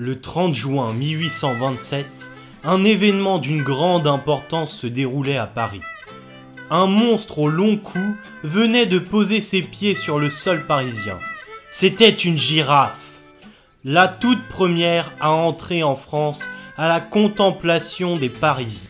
Le 30 juin 1827, un événement d'une grande importance se déroulait à Paris. Un monstre au long cou venait de poser ses pieds sur le sol parisien. C'était une girafe, la toute première à entrer en France à la contemplation des Parisiens.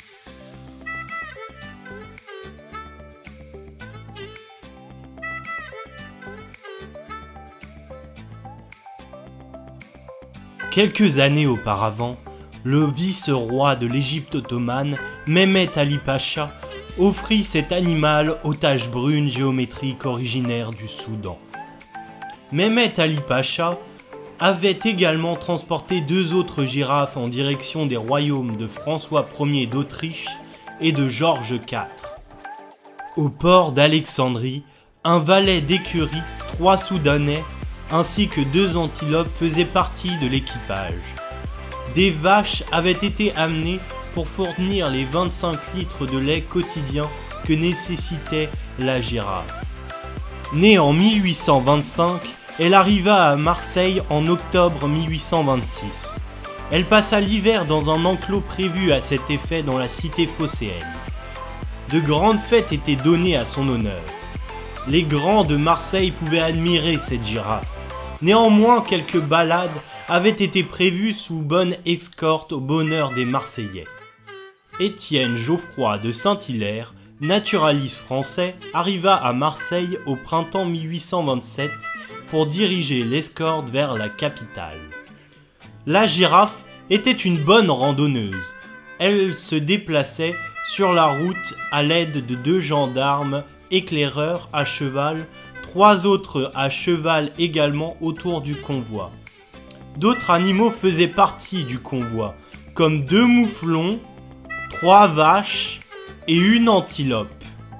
Quelques années auparavant, le vice-roi de l'Égypte ottomane, Mehmet Ali Pacha, offrit cet animal aux taches brunes géométriques originaire du Soudan. Mehmet Ali Pacha avait également transporté deux autres girafes en direction des royaumes de François Ier d'Autriche et de Georges IV. Au port d'Alexandrie, un valet d'écurie, 3 Soudanais, ainsi que 2 antilopes faisaient partie de l'équipage. Des vaches avaient été amenées pour fournir les 25 litres de lait quotidien que nécessitait la girafe. Née en 1825, elle arriva à Marseille en octobre 1826. Elle passa l'hiver dans un enclos prévu à cet effet dans la cité phocéenne. De grandes fêtes étaient données à son honneur. Les grands de Marseille pouvaient admirer cette girafe. Néanmoins, quelques balades avaient été prévues sous bonne escorte au bonheur des Marseillais. Étienne Geoffroy de Saint-Hilaire, naturaliste français, arriva à Marseille au printemps 1827 pour diriger l'escorte vers la capitale. La girafe était une bonne randonneuse. Elle se déplaçait sur la route à l'aide de 2 gendarmes éclaireurs à cheval, 3 autres à cheval également autour du convoi. D'autres animaux faisaient partie du convoi, comme 2 mouflons, 3 vaches et 1 antilope.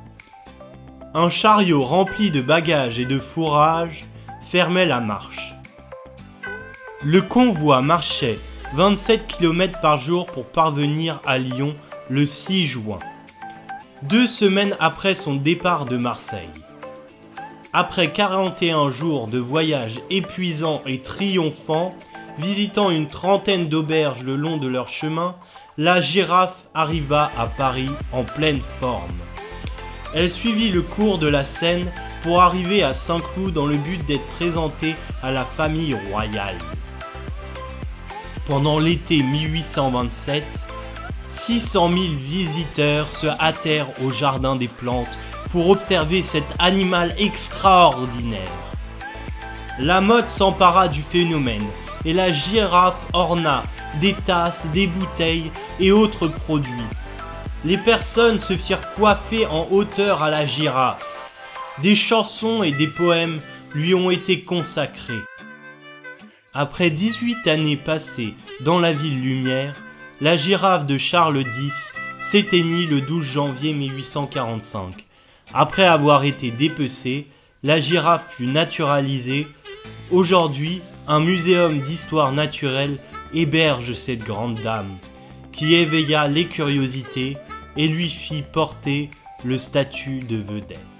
Un chariot rempli de bagages et de fourrage fermait la marche. Le convoi marchait 27 km par jour pour parvenir à Lyon le 6 juin, 2 semaines après son départ de Marseille. Après 41 jours de voyage épuisant et triomphant, visitant une trentaine d'auberges le long de leur chemin, la girafe arriva à Paris en pleine forme. Elle suivit le cours de la Seine pour arriver à Saint-Cloud dans le but d'être présentée à la famille royale. Pendant l'été 1827, 600 000 visiteurs se hâtèrent au Jardin des Plantes pour observer cet animal extraordinaire. La mode s'empara du phénomène et la girafe orna des tasses, des bouteilles et autres produits. Les personnes se firent coiffer en hauteur à la girafe. Des chansons et des poèmes lui ont été consacrés. Après 18 années passées dans la ville lumière, la girafe de Charles X s'éteignit le 12 janvier 1845. Après avoir été dépecée, la girafe fut naturalisée. Aujourd'hui, un muséum d'histoire naturelle héberge cette grande dame, qui éveilla les curiosités et lui fit porter le statut de vedette.